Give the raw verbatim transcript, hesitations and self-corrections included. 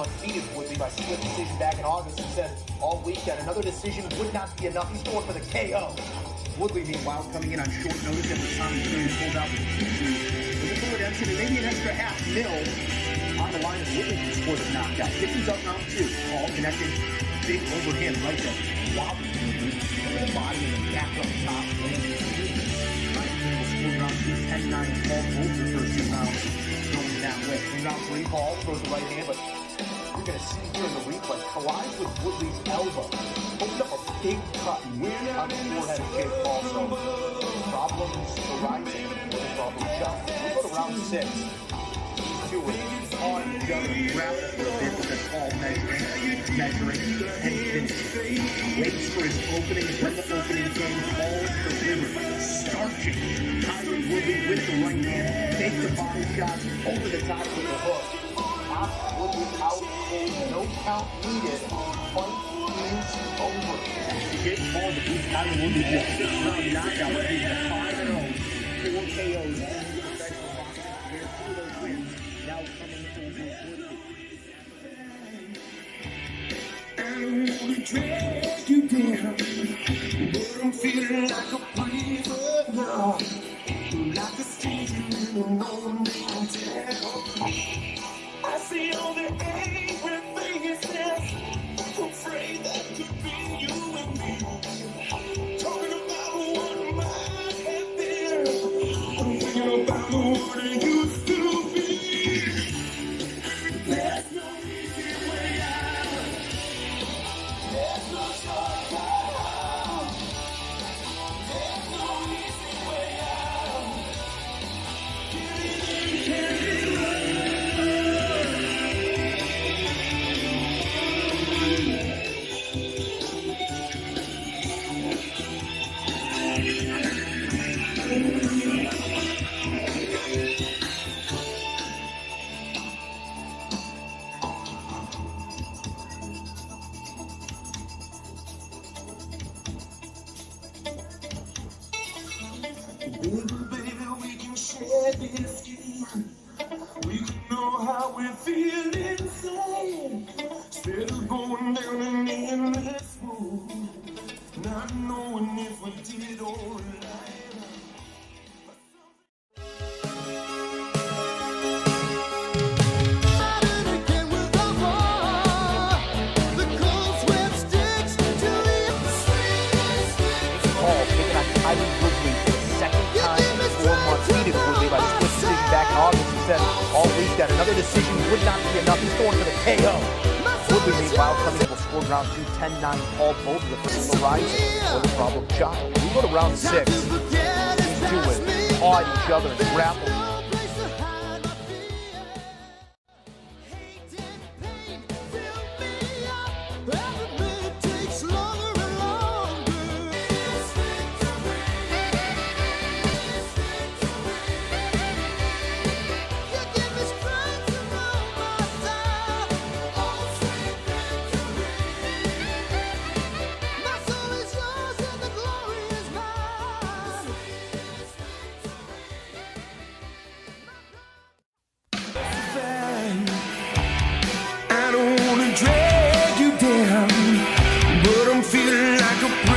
defeated Woodley by split decision back in August and said all week that another decision would not be enough. He's going for the K O. Woodley, meanwhile, coming in on short notice after Tommy Fury pulled out with the T two. With a full redemption and maybe an extra half mil on the line of Woodley to score the knockout. Gibson's up round two. Paul connected big overhand right there. Wobbly the body and the back up top. Ryan Campbell scored round two, ten nine, and Paul both the first two rounds going that way. In round three, Paul throws the right hand, but you're going to see here in the replay, collides with Woodley's elbow. Opened up a big cut on the forehead of Jake Paul. So problems arising with the problem shot. We go to round six. These two were on each other, grappling for a bit with the Paul measuring, measuring, and finishing. Waits for his opening, when the opening came, Paul delivered. Starching. Tyron Woodley with the right hand, takes the body shot over the top with the hook. Knocked Woodley out cold, no count needed. Fight is over. Jake Paul defeats Tyron Woodley with a six-round knockout. He's a five and oh, four K Os. There's two of those wins now coming over Woodley. I don't want to drag you down, but I'm feeling like a breather now, like a stranger in a no-name town. I see all the angry faces, afraid that could be you and me. Talking about what might have been, I'm thinking about what it used to be. There's no easy way out. There's no shortcut. There's no easy way out. Get it in, get it right. Baby, baby, we can share this skin. We can know how we feel inside. Instead of going down an endless road, not knowing if we did or lied. August, he said all week that another decision would not be enough. He's going for the K O. Woodley, meanwhile, coming in, will score round two, ten nine, Paul both of the first rising for the problem shot. We go to round six. These two would paw at each other and grapple. Drag you down, but I'm feeling like a